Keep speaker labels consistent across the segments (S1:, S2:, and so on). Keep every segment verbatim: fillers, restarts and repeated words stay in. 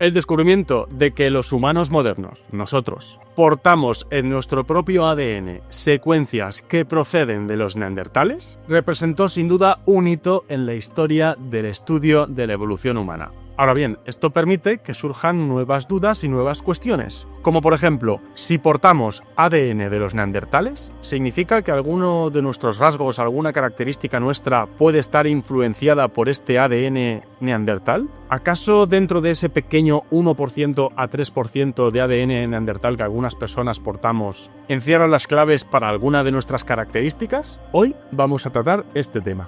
S1: El descubrimiento de que los humanos modernos, nosotros, portamos en nuestro propio A D N secuencias que proceden de los neandertales, representó sin duda un hito en la historia del estudio de la evolución humana. Ahora bien, esto permite que surjan nuevas dudas y nuevas cuestiones, como por ejemplo, si portamos A D N de los neandertales, ¿significa que alguno de nuestros rasgos, alguna característica nuestra puede estar influenciada por este A D N neandertal? ¿Acaso dentro de ese pequeño uno por ciento a tres por ciento de A D N neandertal que algunas personas portamos encierran las claves para alguna de nuestras características? Hoy vamos a tratar este tema.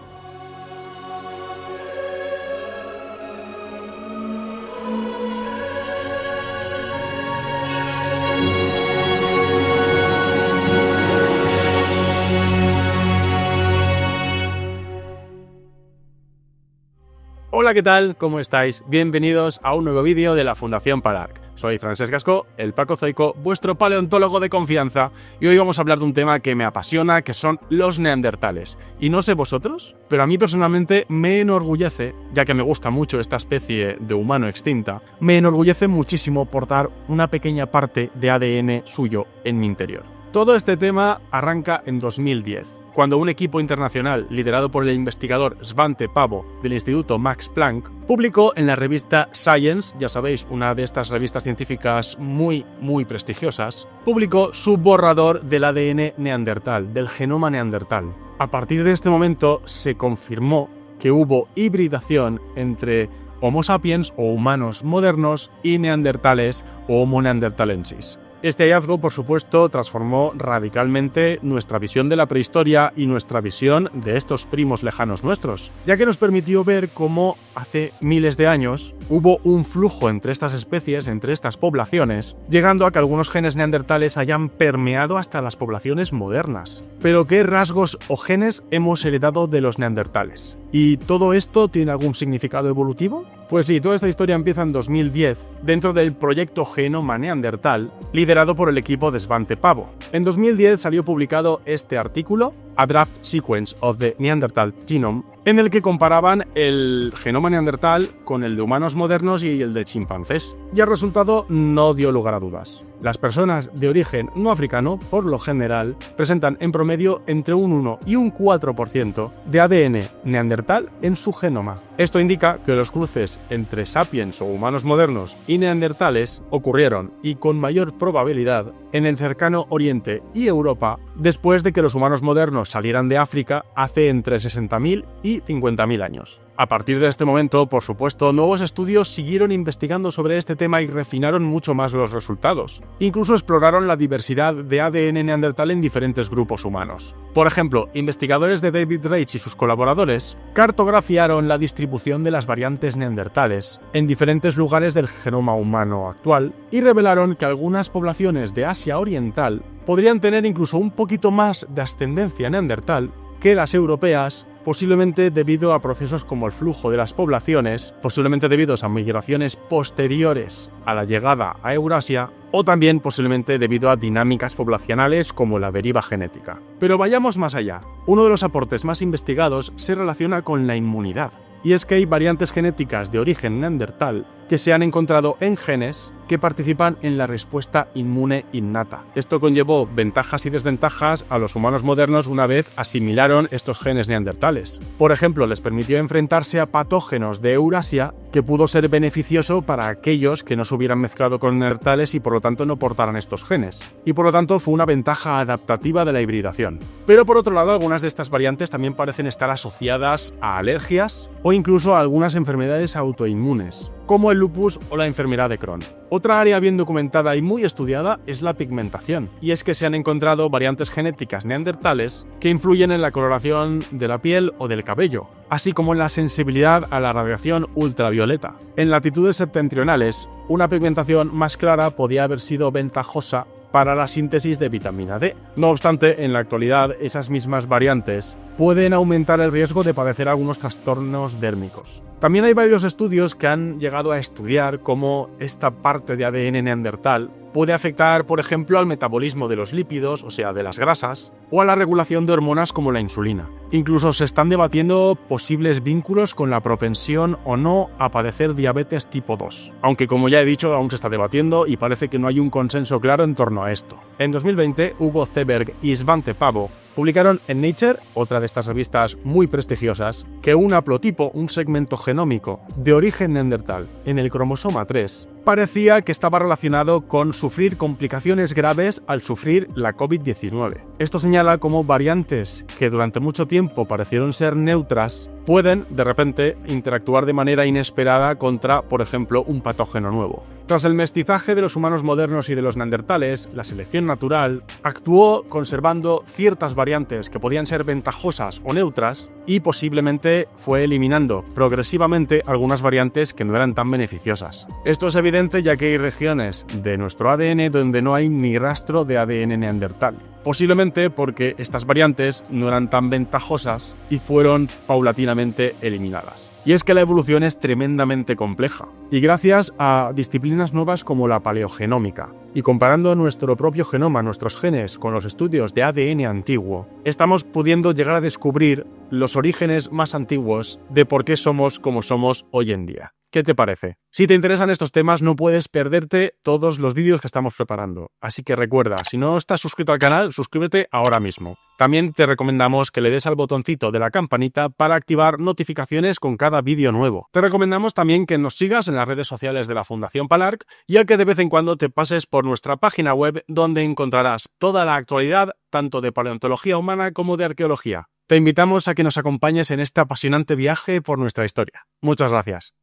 S1: Hola, ¿qué tal? ¿Cómo estáis? Bienvenidos a un nuevo vídeo de la Fundación Palarc. Soy Francesc Gascó, el Pacozoico, vuestro paleontólogo de confianza, y hoy vamos a hablar de un tema que me apasiona, que son los neandertales. Y no sé vosotros, pero a mí personalmente me enorgullece, ya que me gusta mucho esta especie de humano extinta, me enorgullece muchísimo portar una pequeña parte de A D N suyo en mi interior. Todo este tema arranca en dos mil diez. Cuando un equipo internacional liderado por el investigador Svante Pääbo del Instituto Max Planck publicó en la revista Science, ya sabéis, una de estas revistas científicas muy, muy prestigiosas, publicó su borrador del A D N neandertal, del genoma neandertal. A partir de este momento se confirmó que hubo hibridación entre Homo sapiens o humanos modernos y neandertales o Homo neanderthalensis. Este hallazgo, por supuesto, transformó radicalmente nuestra visión de la prehistoria y nuestra visión de estos primos lejanos nuestros, ya que nos permitió ver cómo hace miles de años hubo un flujo entre estas especies, entre estas poblaciones, llegando a que algunos genes neandertales hayan permeado hasta las poblaciones modernas. Pero ¿qué rasgos o genes hemos heredado de los neandertales? ¿Y todo esto tiene algún significado evolutivo? Pues sí, toda esta historia empieza en dos mil diez, dentro del proyecto Genoma Neandertal, liderado por el equipo de Svante Pääbo. En dos mil diez salió publicado este artículo, A Draft Sequence of the Neanderthal Genome, en el que comparaban el genoma neandertal con el de humanos modernos y el de chimpancés. Y el resultado no dio lugar a dudas. Las personas de origen no africano, por lo general, presentan en promedio entre un uno y un cuatro por ciento de A D N neandertal en su genoma. Esto indica que los cruces entre sapiens o humanos modernos y neandertales ocurrieron, y con mayor probabilidad, en el cercano Oriente y Europa, después de que los humanos modernos salieran de África hace entre sesenta mil y cincuenta mil años. A partir de este momento, por supuesto, nuevos estudios siguieron investigando sobre este tema y refinaron mucho más los resultados. Incluso exploraron la diversidad de A D N neandertal en diferentes grupos humanos. Por ejemplo, investigadores de David Reich y sus colaboradores cartografiaron la distribución de las variantes neandertales en diferentes lugares del genoma humano actual y revelaron que algunas poblaciones de Asia Oriental podrían tener incluso un poquito más de ascendencia neandertal que las europeas, posiblemente debido a procesos como el flujo de las poblaciones, posiblemente debido a migraciones posteriores a la llegada a Eurasia, o también posiblemente debido a dinámicas poblacionales como la deriva genética. Pero vayamos más allá. Uno de los aportes más investigados se relaciona con la inmunidad. Y es que hay variantes genéticas de origen neandertal que se han encontrado en genes que participan en la respuesta inmune innata. Esto conllevó ventajas y desventajas a los humanos modernos una vez asimilaron estos genes neandertales. Por ejemplo, les permitió enfrentarse a patógenos de Eurasia, que pudo ser beneficioso para aquellos que no se hubieran mezclado con neandertales y por lo tanto no portaran estos genes. Y por lo tanto fue una ventaja adaptativa de la hibridación. Pero por otro lado, algunas de estas variantes también parecen estar asociadas a alergias o incluso a algunas enfermedades autoinmunes, como el lupus o la enfermedad de Crohn. Otra área bien documentada y muy estudiada es la pigmentación, y es que se han encontrado variantes genéticas neandertales que influyen en la coloración de la piel o del cabello, así como en la sensibilidad a la radiación ultravioleta. En latitudes septentrionales, una pigmentación más clara podía haber sido ventajosa para la síntesis de vitamina D. No obstante, en la actualidad, esas mismas variantes pueden aumentar el riesgo de padecer algunos trastornos dérmicos. También hay varios estudios que han llegado a estudiar cómo esta parte de A D N neandertal puede afectar, por ejemplo, al metabolismo de los lípidos, o sea, de las grasas, o a la regulación de hormonas como la insulina. Incluso se están debatiendo posibles vínculos con la propensión o no a padecer diabetes tipo dos. Aunque, como ya he dicho, aún se está debatiendo y parece que no hay un consenso claro en torno a esto. En dos mil veinte, Hugo Seberg y Svante Pavo publicaron en Nature, otra de estas revistas muy prestigiosas, que un haplotipo, un segmento genómico de origen neandertal en el cromosoma tres, parecía que estaba relacionado con sufrir complicaciones graves al sufrir la COVID diecinueve. Esto señala cómo variantes que durante mucho tiempo parecieron ser neutras pueden, de repente, interactuar de manera inesperada contra, por ejemplo, un patógeno nuevo. Tras el mestizaje de los humanos modernos y de los neandertales, la selección natural actuó conservando ciertas variantes que podían ser ventajosas o neutras y posiblemente fue eliminando progresivamente algunas variantes que no eran tan beneficiosas. Esto es evidente ya que hay regiones de nuestro A D N donde no hay ni rastro de A D N neandertal. Posiblemente porque estas variantes no eran tan ventajosas y fueron paulatinamente eliminadas. Y es que la evolución es tremendamente compleja, y gracias a disciplinas nuevas como la paleogenómica, y comparando nuestro propio genoma, nuestros genes, con los estudios de A D N antiguo, estamos pudiendo llegar a descubrir los orígenes más antiguos de por qué somos como somos hoy en día. ¿Qué te parece? Si te interesan estos temas, no puedes perderte todos los vídeos que estamos preparando. Así que recuerda, si no estás suscrito al canal, suscríbete ahora mismo. También te recomendamos que le des al botoncito de la campanita para activar notificaciones con cada vídeo nuevo. Te recomendamos también que nos sigas en las redes sociales de la Fundación Palarc y a que de vez en cuando te pases por nuestra página web donde encontrarás toda la actualidad tanto de paleontología humana como de arqueología. Te invitamos a que nos acompañes en este apasionante viaje por nuestra historia. Muchas gracias.